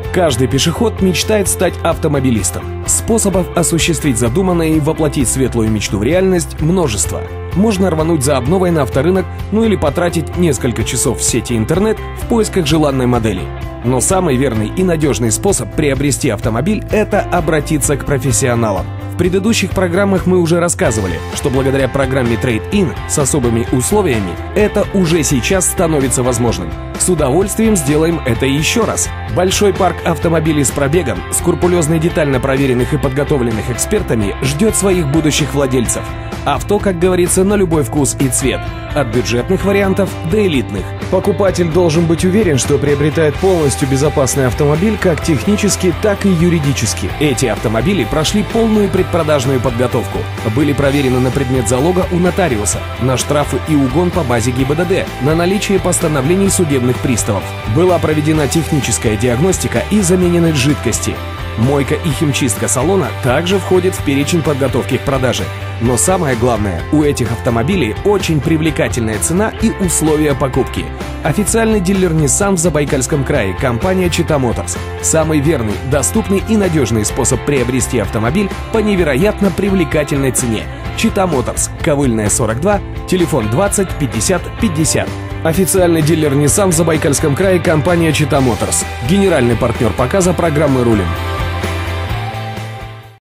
Каждый пешеход мечтает стать автомобилистом. Способов осуществить задуманное и воплотить светлую мечту в реальность множество. Можно рвануть за обновой на авторынок, ну или потратить несколько часов в сети интернет в поисках желанной модели. Но самый верный и надежный способ приобрести автомобиль – это обратиться к профессионалам. В предыдущих программах мы уже рассказывали, что благодаря программе Trade-in с особыми условиями это уже сейчас становится возможным. С удовольствием сделаем это еще раз. Большой парк автомобилей с пробегом, скрупулезно и детально проверенных и подготовленных экспертами, ждет своих будущих владельцев. Авто, как говорится, на любой вкус и цвет. От бюджетных вариантов до элитных. Покупатель должен быть уверен, что приобретает полностью безопасный автомобиль как технически, так и юридически. Эти автомобили прошли полную предпродажную подготовку. Были проверены на предмет залога у нотариуса, на штрафы и угон по базе ГИБДД, на наличие постановлений судебных приставов. Была проведена техническая диагностика и заменены жидкости. Мойка и химчистка салона также входит в перечень подготовки к продаже. Но самое главное, у этих автомобилей очень привлекательная цена и условия покупки. Официальный дилер Nissan в Забайкальском крае, компания Chita Motors. Самый верный, доступный и надежный способ приобрести автомобиль по невероятно привлекательной цене. Chita Motors, Ковыльная 42, телефон 20 50 50. Официальный дилер Nissan в Забайкальском крае, компания Chita Motors. Генеральный партнер показа программы «Рулим».